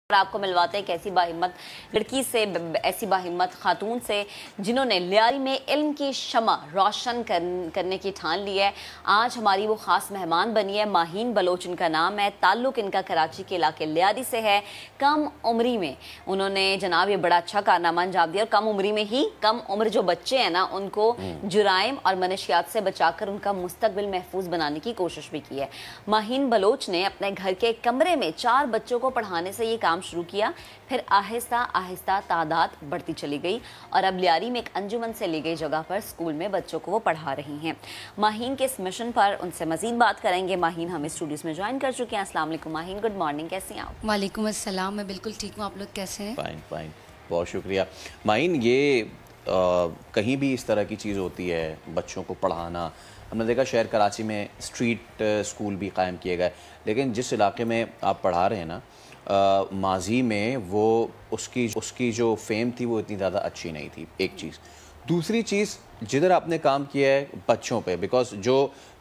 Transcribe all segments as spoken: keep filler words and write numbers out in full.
और आपको मिलवाते हैं एक ऐसी बाहिम्मत लड़की से, ऐसी बाहिम्मत खातून से जिन्होंने लियारी में इल्म की शमा रोशन कर, करने की ठान ली है। आज हमारी वो ख़ास मेहमान बनी है। माहीन बलोच इनका नाम है। ताल्लुक़ इनका कराची के इलाके लियारी से है। कम उम्री में उन्होंने जनाब ये बड़ा अच्छा कारनामा अंजाम दिया और कम उम्री में ही कम उम्र जो बच्चे हैं ना उनको जुराइम और मनशियात से बचाकर उनका मुस्तकबिल महफूज बनाने की कोशिश भी की है। माहीन बलोच ने अपने घर के कमरे में चार बच्चों को पढ़ाने से ये काम शुरू किया, फिर आहिस्ता आहिस्ता तादाद बढ़ती चली गई और अब लियारी में एक अंजुमन से ली गई जगह पर स्कूल में बच्चों को वो पढ़ा रही हैं। माहीन के इस मिशन पर उनसे मजीद बात करेंगे। माहीन हमें स्टूडियोज में ज्वाइन कर चुके हैं। अस्सलाम वालेकुम माहीन, गुड मॉर्निंग, कैसी हैं आप? वालेकुम अस्सलाम, मैं बिल्कुल ठीक हूँ, आप लोग कैसे हैं? फाइन फाइन, बहुत शुक्रिया। माहीन, ये आ, कहीं भी इस तरह की चीज़ होती है, बच्चों को पढ़ाना, हमने देखा शहर कराची में स्ट्रीट स्कूल भी कायम किए गए, लेकिन जिस इलाके में आप पढ़ा रहे हैं ना, Uh, माजी में वो उसकी उसकी जो फेम थी वो इतनी ज़्यादा अच्छी नहीं थी, एक चीज़। दूसरी चीज़, जिधर आपने काम किया है बच्चों पे, बिकॉज जो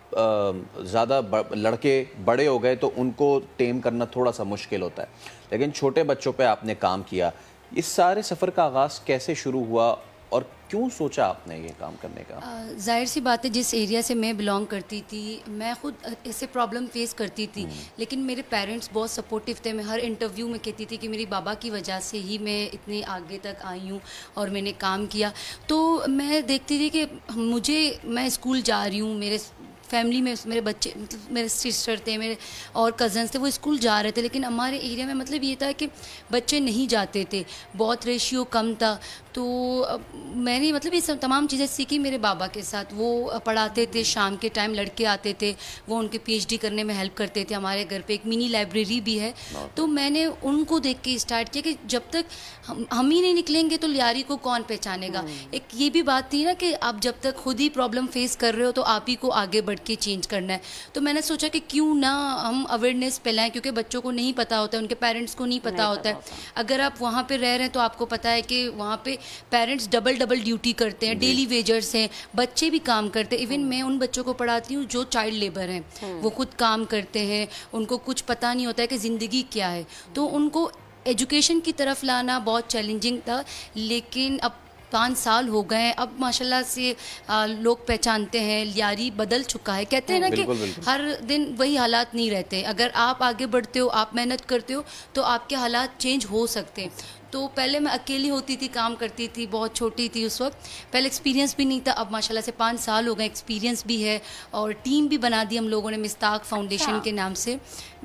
ज़्यादा uh, लड़के बड़े हो गए तो उनको टेम करना थोड़ा सा मुश्किल होता है, लेकिन छोटे बच्चों पे आपने काम किया। इस सारे सफ़र का आगाज़ कैसे शुरू हुआ और क्यों सोचा आपने ये काम करने का? जाहिर सी बात है, जिस एरिया से मैं बिलोंग करती थी, मैं खुद ऐसे प्रॉब्लम फेस करती थी, लेकिन मेरे पेरेंट्स बहुत सपोर्टिव थे। मैं हर इंटरव्यू में कहती थी कि मेरी बाबा की वजह से ही मैं इतनी आगे तक आई हूँ और मैंने काम किया। तो मैं देखती थी कि मुझे, मैं स्कूल जा रही हूँ, मेरे फैमिली में मेरे बच्चे, मतलब मेरे सिस्टर थे, मेरे और कज़न्स थे, वो स्कूल जा रहे थे, लेकिन हमारे एरिया में मतलब ये था कि बच्चे नहीं जाते थे, बहुत रेशियो कम था। तो मैंने मतलब ये सब तमाम चीज़ें सीखी मेरे बाबा के साथ। वो पढ़ाते थे, शाम के टाइम लड़के आते थे, वो उनके पीएचडी करने में हेल्प करते थे। हमारे घर पे एक मिनी लाइब्रेरी भी है, तो मैंने उनको देख के स्टार्ट किया कि जब तक हम हम ही नहीं निकलेंगे तो लियारी को कौन पहचानेगा। एक ये भी बात थी ना कि आप जब तक खुद ही प्रॉब्लम फेस कर रहे हो तो आप ही को आगे बढ़ के चेंज करना है। तो मैंने सोचा कि क्यों ना हम अवेयरनेस फैलाएं, क्योंकि बच्चों को नहीं पता होता है, उनके पेरेंट्स को नहीं पता होता है। अगर आप वहाँ पे रह रहे हैं तो आपको पता है कि वहाँ पे पेरेंट्स डबल डबल ड्यूटी करते हैं, डेली वेजर्स हैं, बच्चे भी काम करते हैं। इवन मैं उन बच्चों को पढ़ाती हूँ जो चाइल्ड लेबर हैं, वो खुद काम करते हैं, उनको कुछ पता नहीं होता है कि ज़िंदगी क्या है। तो उनको एजुकेशन की तरफ लाना बहुत चैलेंजिंग था, लेकिन अब पाँच साल हो गए, अब माशाल्लाह से आ, लोग पहचानते हैं, लियारी बदल चुका है। कहते हैं ना कि हर दिन वही हालात नहीं रहते, अगर आप आगे बढ़ते हो, आप मेहनत करते हो तो आपके हालात चेंज हो सकते हैं। तो पहले मैं अकेली होती थी, काम करती थी, बहुत छोटी थी उस वक्त, पहले एक्सपीरियंस भी नहीं था। अब माशाल्लाह से पाँच साल हो गए, एक्सपीरियंस भी है और टीम भी बना दी हम लोगों ने मिस्ताक फाउंडेशन के नाम से।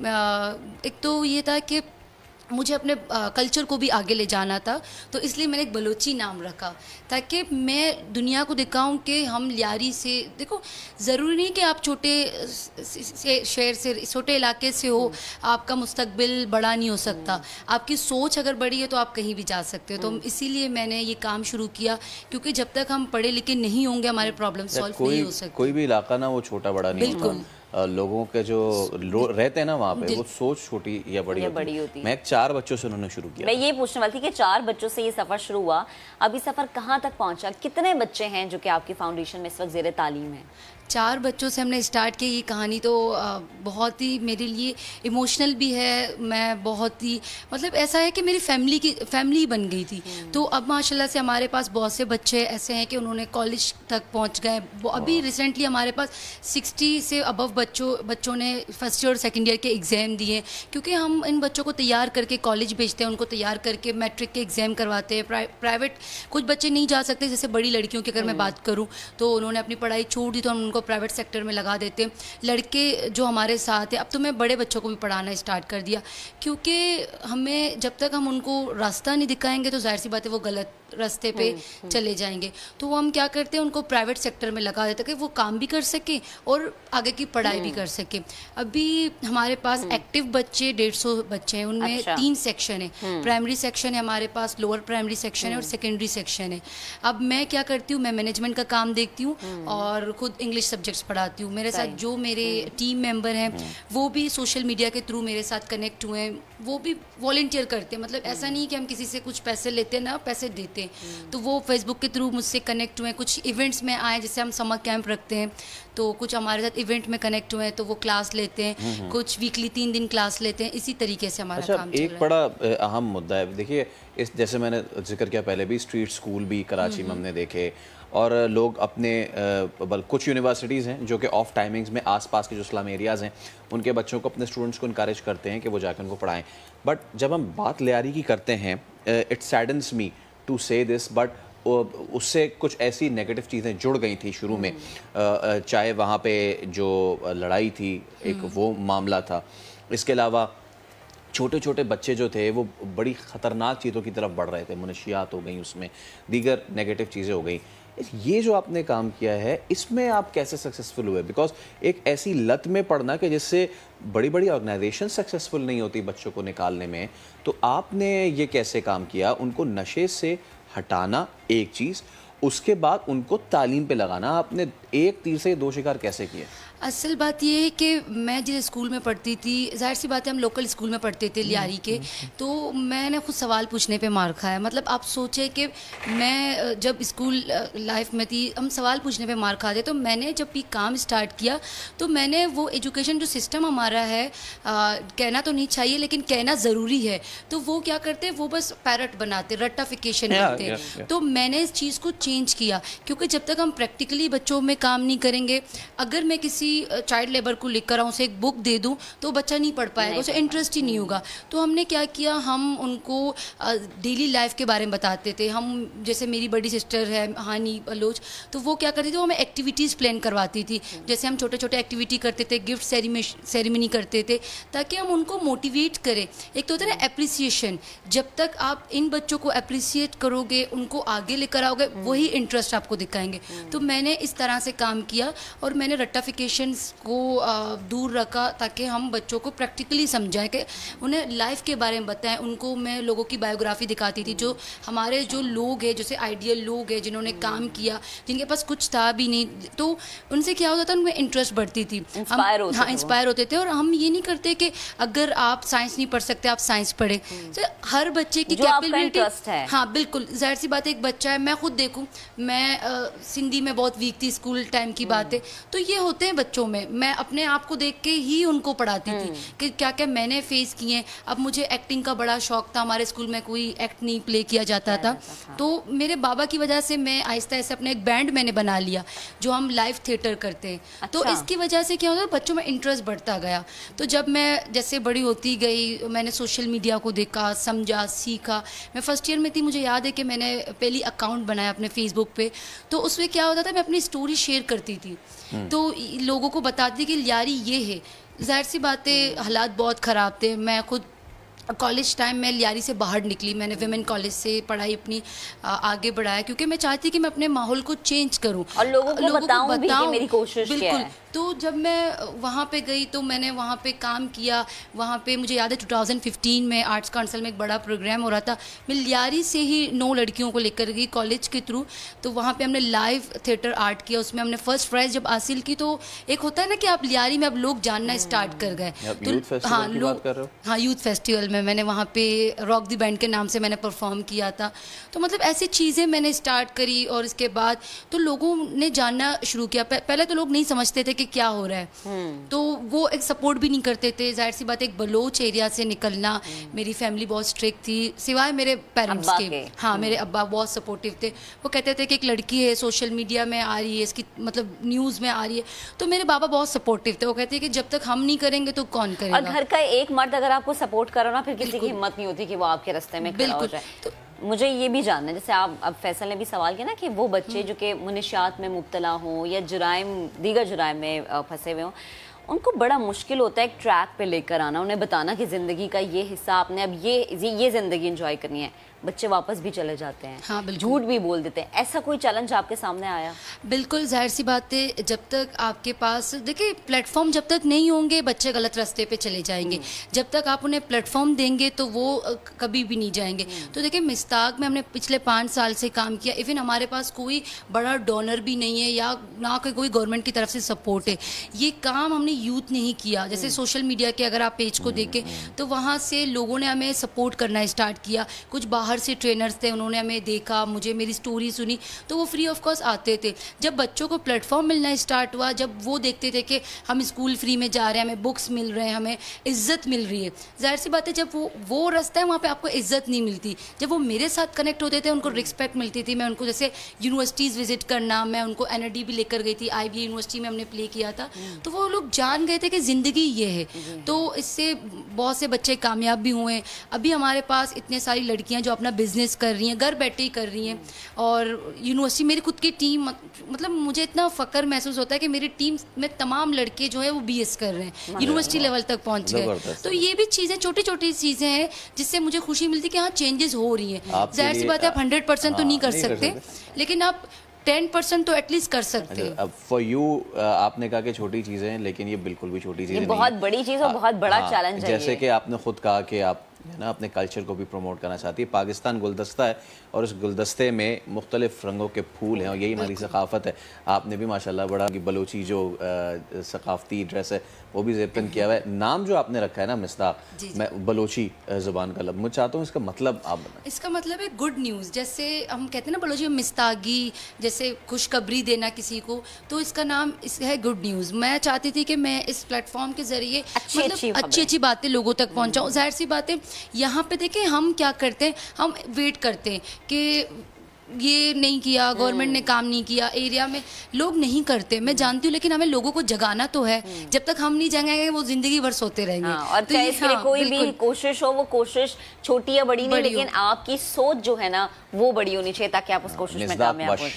एक तो ये था कि मुझे अपने कल्चर को भी आगे ले जाना था, तो इसलिए मैंने एक बलोची नाम रखा ताकि मैं दुनिया को दिखाऊं कि हम लियारी से, देखो ज़रूरी नहीं कि आप छोटे शहर से, छोटे इलाके से हो, आपका मुस्तकबिल बड़ा नहीं हो सकता। आपकी सोच अगर बड़ी है तो आप कहीं भी जा सकते हो। तो इसीलिए मैंने ये काम शुरू किया, क्योंकि जब तक हम पढ़े लिखे नहीं होंगे हमारे प्रॉब्लम सॉल्व नहीं हो सकते। कोई भी इलाका ना वो छोटा बड़ा नहीं बिल्कुल होता। लोगों के जो लो रहते हैं ना वहाँ पे, वो सोच छोटी या बड़ी होती, बड़ी होती है। मैं एक चार बच्चों से उन्होंने शुरू किया। मैं ये पूछने वाली थी कि चार बच्चों से ये सफ़र शुरू हुआ, अभी सफ़र कहाँ तक पहुँचा? कितने बच्चे हैं जो कि आपकी फाउंडेशन में इस वक्त ज़ेरे तालीम है? चार बच्चों से हमने स्टार्ट की। ये कहानी तो बहुत ही मेरे लिए इमोशनल भी है। मैं बहुत ही, मतलब ऐसा है कि मेरी फैमिली की फैमिली बन गई थी। तो अब माशाल्लाह से हमारे पास बहुत से बच्चे ऐसे हैं कि उन्होंने कॉलेज तक पहुंच गए। अभी रिसेंटली हमारे पास साठ से अबव बच्चों बच्चों ने फर्स्ट ईयर और सेकेंड ईयर के एग्ज़ाम दिए, क्योंकि हम इन बच्चों को तैयार करके कॉलेज भेजते हैं, उनको तैयार करके मैट्रिक के एग्ज़ाम करवाते हैं। प्राइवेट कुछ बच्चे नहीं जा सकते, जैसे बड़ी लड़कियों की अगर मैं बात करूँ तो उन्होंने अपनी पढ़ाई छोड़ दी, तो हम को प्राइवेट सेक्टर में लगा देते हैं। लड़के जो हमारे साथ हैं, अब तो मैं बड़े बच्चों को भी पढ़ाना स्टार्ट कर दिया, क्योंकि हमें जब तक हम उनको रास्ता नहीं दिखाएंगे तो जाहिर सी बात है वो गलत रास्ते पे चले जाएंगे। तो वो हम क्या करते हैं, उनको प्राइवेट सेक्टर में लगा देते हैं कि वो काम भी कर सके और आगे की पढ़ाई भी कर सके। अभी हमारे पास एक्टिव बच्चे डेढ़ सौ बच्चे हैं, उनमें अच्छा। तीन सेक्शन है, प्राइमरी सेक्शन है हमारे पास, लोअर प्राइमरी सेक्शन है और सेकेंडरी सेक्शन है। अब मैं क्या करती हूँ, मैं मैनेजमेंट का काम देखती हूँ और खुद इंग्लिश इंग्लिश सब्जेक्ट्स पढ़ाती हूँ। मेरे साथ जो मेरे टीम मेंबर हैं वो भी सोशल मीडिया के थ्रू मेरे साथ कनेक्ट हुए हैं, वो भी वॉलंटियर करते हैं। मतलब ऐसा नहीं कि हम किसी से कुछ पैसे लेते हैं, ना पैसे देते हैं। तो वो फेसबुक के थ्रू मुझसे कनेक्ट हुए हैं, कुछ इवेंट्स में आए, जैसे हम समर कैंप रखते हैं तो कुछ हमारे साथ इवेंट में कनेक्ट हुए हैं तो वो क्लास लेते हैं, कुछ वीकली तीन दिन क्लास लेते हैं। इसी तरीके से हमारा अच्छा, काम चल रहा है। एक बड़ा अहम मुद्दा है, देखिए इस जैसे मैंने जिक्र किया पहले भी, स्ट्रीट स्कूल भी कराची में हमने देखे, और लोग अपने बल कुछ यूनिवर्सिटीज़ हैं जो कि ऑफ टाइमिंग्स में आसपास के जो स्लम एरियाज़ हैं उनके बच्चों को, अपने स्टूडेंट्स को इनकरेज करते हैं कि वो जाकर उनको पढ़ाएं। बट जब हम बात लियारी की करते हैं, it saddens me to say this, but उससे कुछ ऐसी नेगेटिव चीज़ें जुड़ गई थी शुरू में, चाहे वहाँ पे जो लड़ाई थी एक वो मामला था, इसके अलावा छोटे छोटे बच्चे जो थे वो बड़ी ख़तरनाक चीज़ों की तरफ बढ़ रहे थे, मुनशियात हो गई, उसमें दीगर नेगेटिव चीज़ें हो गई। ये जो आपने काम किया है इसमें आप कैसे सक्सेसफुल हुए? बिकॉज एक ऐसी लत में पड़ना कि जिससे बड़ी बड़ी ऑर्गेनाइजेशन सक्सेसफुल नहीं होती बच्चों को निकालने में, तो आपने ये कैसे काम किया? उनको नशे से हटाना एक चीज़, उसके बाद उनको तालीम पे लगाना, आपने एक तीर से दो शिकार कैसे किए? असल बात ये है कि मैं जिस स्कूल में पढ़ती थी, जाहिर सी बात है हम लोकल स्कूल में पढ़ते थे लियारी के, तो मैंने खुद सवाल पूछने पे मार खाया। मतलब आप सोचे कि मैं जब स्कूल लाइफ में थी हम सवाल पूछने पे मार खाते, तो मैंने जब भी काम स्टार्ट किया तो मैंने वो एजुकेशन जो सिस्टम हमारा है, आ, कहना तो नहीं चाहिए लेकिन कहना ज़रूरी है, तो वो क्या करते हैं, वो बस पैरट बनाते, रट्टाफिकेशन करते हैं। तो मैंने इस चीज़ को चेंज किया, क्योंकि जब तक हम प्रैक्टिकली बच्चों में काम नहीं करेंगे, अगर मैं किसी चाइल्ड लेबर को लिख कर आऊँ, उसे एक बुक दे दूँ तो बच्चा नहीं पढ़ पाएगा, उसे इंटरेस्ट ही नहीं होगा। तो हमने क्या किया, हम उनको डेली लाइफ के बारे में बताते थे। हम जैसे मेरी बड़ी सिस्टर है हानी बलोच, तो वो क्या करती थी, वो हमें एक्टिविटीज़ प्लान करवाती थी। जैसे हम छोटे छोटे एक्टिविटी करते थे, गिफ्ट सेरेमनी करते थे, ताकि हम उनको मोटिवेट करें। एक तो होता है ना एप्रिसिएशन, जब तक आप इन बच्चों को अप्रिसिएट करोगे, उनको आगे लेकर आओगे, वही इंटरेस्ट आपको दिखाएंगे। तो मैंने इस तरह से काम किया और मैंने रट्टाफिकेशन को दूर रखा, ताकि हम बच्चों को प्रैक्टिकली समझाएं, कि उन्हें लाइफ के बारे में बताएं। उनको मैं लोगों की बायोग्राफी दिखाती थी, जो हमारे जो लोग हैं, जैसे आइडियल लोग हैं जिन्होंने काम किया, जिनके पास कुछ था भी नहीं, तो उनसे क्या होता था, उनमें इंटरेस्ट बढ़ती थी, हम हाँ इंस्पायर होते थे। और हम ये नहीं करते कि अगर आप साइंस नहीं पढ़ सकते आप साइंस पढ़े, तो हर बच्चे की कैपेबिलिटी है। हाँ बिल्कुल, जाहिर सी बात है, एक बच्चा है, मैं खुद देखूँ, मैं सिंधी में बहुत वीक थी, स्कूल टाइम की बात है, तो ये होते हैं बच्चों में। मैं अपने आप को देख के ही उनको पढ़ाती थी कि क्या क्या मैंने फेस किए। अब मुझे एक्टिंग का बड़ा शौक था, हमारे स्कूल में कोई एक्ट नहीं प्ले किया जाता था, तो मेरे बाबा की वजह से मैं आहिस्ता आहिस्ता अपने एक बैंड मैंने बना लिया जो हम लाइव थिएटर करते हैं। अच्छा। तो इसकी वजह से क्या होता, बच्चों में इंटरेस्ट बढ़ता गया। तो जब मैं जैसे बड़ी होती गई, मैंने सोशल मीडिया को देखा, समझा, सीखा। मैं फर्स्ट ईयर में थी, मुझे याद है कि मैंने पहली अकाउंट बनाया अपने फेसबुक पे, तो उसमें क्या होता था, मैं अपनी स्टोरी शेयर करती थी, तो लोगों को बताती कि लियारी ये है। जाहिर सी बातें, हालात बहुत ख़राब थे। मैं खुद कॉलेज टाइम में लियारी से बाहर निकली, मैंने विमेन कॉलेज से पढ़ाई अपनी आगे बढ़ाया, क्योंकि मैं चाहती कि मैं अपने माहौल को चेंज करूं और लोगों को लोगों बताऊं, को बताऊं भी कि मेरी कोशिश बिल्कुल है। तो जब मैं वहाँ पे गई तो मैंने वहाँ पे काम किया। वहाँ पे मुझे याद है दो हज़ार पंद्रह में आर्ट्स काउंसिल में एक बड़ा प्रोग्राम हो रहा था, मैं लियारी से ही नौ लड़कियों को लेकर गई कॉलेज के थ्रू। तो वहाँ पे हमने लाइव थिएटर आर्ट किया, उसमें हमने फर्स्ट प्राइज़ जब हासिल की, तो एक होता है ना कि आप लियारी में अब लोग जानना स्टार्ट कर गए। तो हाँ लोग, हाँ यूथ फेस्टिवल में मैंने वहाँ पे रॉक दी बैंड के नाम से मैंने परफॉर्म किया था। तो मतलब ऐसी चीज़ें मैंने स्टार्ट करी, और इसके बाद तो लोगों ने जानना शुरू किया। पहले तो लोग नहीं समझते थे कि क्या हो रहा है, तो वो एक सपोर्ट भी नहीं करते थे। जाहिर सी बात, एक बलोच एरिया से निकलना, मेरी फैमिली बहुत स्ट्रिक्ट थी, सिवाय मेरे पेरेंट्स के, के। हाँ मेरे अब्बा बहुत सपोर्टिव थे। वो कहते थे कि एक लड़की है, सोशल मीडिया में आ रही है, इसकी मतलब न्यूज़ में आ रही है, तो मेरे बाबा बहुत सपोर्टिव थे। वो कहते हैं कि जब तक हम नहीं करेंगे तो कौन करेगा। और घर का एक मर्द अगर आपको सपोर्ट करो ना, फिर किसी की हिम्मत नहीं होती कि वो आपके रास्ते में खड़ा हो जाए। तो मुझे ये भी जानना है, जैसे आप अब फैसल ने भी सवाल किया ना कि वो बच्चे जो कि मुनशियात में मुब्तला हों या जुराइम, दीगर जुराइम में फंसे हुए हों, उनको बड़ा मुश्किल होता है एक ट्रैक पे लेकर आना, उन्हें बताना कि ज़िंदगी का ये हिस्सा आपने अब ये ये ज़िंदगी एंजॉय करनी है। बच्चे वापस भी चले जाते हैं, हाँ, झूठ भी बोल देते हैं। ऐसा कोई चैलेंज आपके सामने आया? बिल्कुल, जाहिर सी बात है, जब तक आपके पास देखिए प्लेटफॉर्म जब तक नहीं होंगे बच्चे गलत रास्ते पे चले जाएंगे। जब तक आप उन्हें प्लेटफॉर्म देंगे तो वो कभी भी नहीं जाएंगे। तो देखिए मिस्ताक में हमने पिछले पाँच साल से काम किया। इवन हमारे पास कोई बड़ा डोनर भी नहीं है या ना कोई गवर्नमेंट की तरफ से सपोर्ट है। ये काम हमने यूथ ने ही किया। जैसे सोशल मीडिया के अगर आप पेज को देखें तो वहाँ से लोगों ने हमें सपोर्ट करना स्टार्ट किया। कुछ बाहर से ट्रेनर्स थे, उन्होंने हमें देखा, मुझे मेरी स्टोरी सुनी, तो वो फ्री ऑफ कॉस्ट आते थे। जब बच्चों को प्लेटफॉर्म मिलना स्टार्ट हुआ, जब वो देखते थे कि हम स्कूल फ्री में जा रहे हैं, हमें बुक्स मिल रहे हैं, हमें इज्जत मिल रही है, जाहिर सी बात है जब वो वो रास्ता है वहाँ पे आपको इज्जत नहीं मिलती। जब वो मेरे साथ कनेक्ट होते थे उनको रिस्पेक्ट मिलती थी। मैं उनको जैसे यूनिवर्सिटीज़ विजिट करना, मैं उनको एन डी भी लेकर गई थी, आई बी यूनिवर्सिटी में हमने प्ले किया था, तो वो लोग जान गए थे कि ज़िंदगी ये है। तो इससे बहुत से बच्चे कामयाब भी हुए। अभी हमारे पास इतने सारी लड़कियाँ जो अपना बिजनेस कर रही हैं, घर बैठे ही कर रही हैं। और यूनिवर्सिटी मेरी खुद की टीम, मतलब मुझे इतना फ़ख्र महसूस होता है कि मेरी टीम में तमाम लड़के जो है वो बी एस कर रहे हैं, यूनिवर्सिटी लेवल तक पहुंच गए। तो ये भी चीज़ें छोटी छोटी चीज़ें हैं जिससे मुझे खुशी मिलती है कि हाँ चेंजेस हो रही हैं। जाहिर सी बात है आप हंड्रेड परसेंट तो नहीं कर सकते, लेकिन आप टेन परसेंट तो एटलीस्ट कर सकते हैं। अब फॉर यू आपने कहा कि छोटी चीज़ें हैं, लेकिन ये बिल्कुल भी छोटी चीज़ें नहीं, बहुत बड़ी चीज़ और बहुत बड़ा चैलेंज है। जैसे कि आपने खुद कहा कि आप ना अपने कल्चर को भी प्रमोट करना चाहती है। पाकिस्तान गुलदस्ता है और उस गुलदस्ते में मुख्तलिफ रंगों के फूल हैं और यही हमारी सकाफ़त है। आपने भी माशाल्लाह बड़ा कि बलोची जो सकाफ़ती ड्रेस है वो भी ज़ेबतन किया हुआ है। नाम जो आपने रखा है ना मिस्ताक, मैं बलोची ज़ुबान का लब, मैं चाहता हूँ इसका मतलब आप बताएं। इसका मतलब है गुड न्यूज़। जैसे हम कहते हैं ना बलोची में मिस्तागी, जैसे खुशखबरी देना किसी को, तो इसका नाम इस है गुड न्यूज़। मैं चाहती थी कि मैं इस प्लेटफॉर्म के ज़रिए मतलब अच्छी अच्छी बातें लोगों तक पहुँचाऊँ। जाहिर सी बात है यहाँ पे देखें हम क्या करते हैं, हम वेट करते हैं कि ये नहीं किया, गवर्नमेंट ने काम नहीं किया, एरिया में लोग नहीं करते, मैं जानती हूँ, लेकिन हमें लोगों को जगाना तो है। जब तक हम नहीं जगाएंगे वो जिंदगी भर सोते रहेंगे। हाँ, और तो चाहे इसके लिए कोई भी कोशिश हो, वो कोशिश छोटी या बड़ी नहीं, लेकिन आपकी सोच जो है ना वो बड़ी होनी चाहिए ताकि आप उस कोशिश में कामयाब हो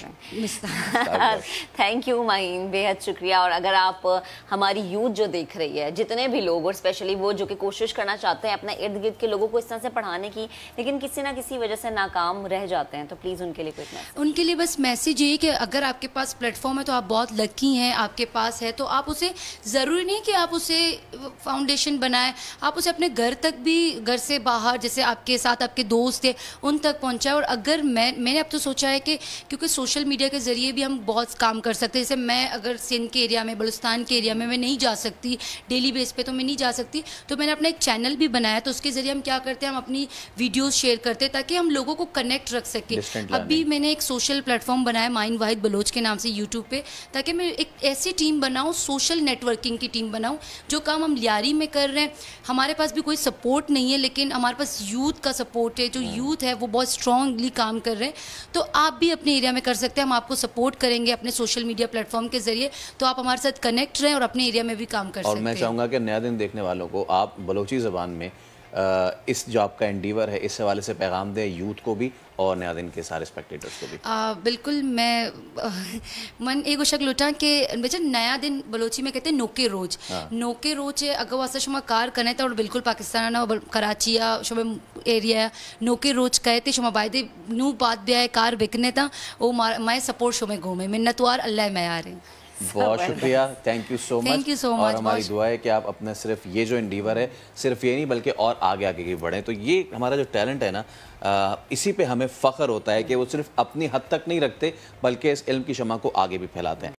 जाएं। थैंक यू माहीन, बेहद शुक्रिया। और अगर आप हमारी यूथ जो देख रही है, जितने भी लोग और स्पेशली वो जो कि कोशिश करना चाहते हैं अपने इर्द गिर्द के लोगों को इस तरह से पढ़ाने की, लेकिन किसी ना किसी वजह से नाकाम रह जाते हैं, तो प्लीज़ उनके लिए उनके लिए बस मैसेज ये कि अगर आपके पास प्लेटफॉर्म है तो आप बहुत लकी हैं, आपके पास है तो आप उसे, ज़रूरी नहीं कि आप उसे फाउंडेशन बनाएं, आप उसे अपने घर तक भी, घर से बाहर जैसे आपके साथ आपके दोस्त थे उन तक पहुंचाएं। और अगर मैं मैंने अब तो सोचा है कि क्योंकि सोशल मीडिया के ज़रिए भी हम बहुत काम कर सकते हैं। जैसे मैं अगर सिंध के एरिया में, बलुस्तान के एरिया में मैं नहीं जा सकती डेली बेस पे, तो मैं नहीं जा सकती, तो मैंने अपना एक चैनल भी बनाया। तो उसके ज़रिए हम क्या करते हैं, हम अपनी वीडियोज़ शेयर करते हैं ताकि हम लोगों को कनेक्ट रख सकें। अभी मैंने एक सोशल प्लेटफॉर्म बनाया माइन वाहिद बलोच के नाम से यूट्यूब पे, ताकि मैं एक ऐसी टीम बनाऊं, सोशल नेटवर्किंग की टीम बनाऊं। जो काम हम लियारी में कर रहे हैं, हमारे पास भी कोई सपोर्ट नहीं है, लेकिन हमारे पास यूथ का सपोर्ट है। जो यूथ है वो बहुत स्ट्रांगली काम कर रहे हैं, तो आप भी अपने एरिया में कर सकते हैं। हम आपको सपोर्ट करेंगे अपने सोशल मीडिया प्लेटफॉर्म के जरिए, तो आप हमारे साथ कनेक्ट रहें और अपने एरिया में भी काम कर सकते हैं। और मैं चाहूँगा कि नया दिन देखने वालों को आप बलोची ज़बान में इस जो आपका एंडीवर है इस हवाले से पैगाम दें यूथ को भी और नया दिन के सारे स्पेक्टेटर्स को भी। आ, बिल्कुल, मैं आ, मन एक शक लुटा कि बेचा नया दिन बलोची में कहते हैं नोके रोज। हाँ। नोके रोज है अगर वास्ता शुमा कार करने था और बिल्कुल पाकिस्तान ना कराची या शुमा एरिया नोके रोज कहते शुमा बायदे नू बात भी आए कार बिकने था वो मैं सपोर्ट शुमे घूमे मिन्नतवार अल्लाह मैं आ रहे। बहुत शुक्रिया, thank you so much. Thank you so much. और हमारी दुआ है कि आप अपना सिर्फ ये जो एंडीवर है सिर्फ ये नहीं बल्कि और आगे आगे की बढ़ें। तो ये हमारा जो टैलेंट है ना, आ, इसी पे हमें फ़ख्र होता है कि वो सिर्फ अपनी हद तक नहीं रखते बल्कि इस इल्म की शमा को आगे भी फैलाते हैं।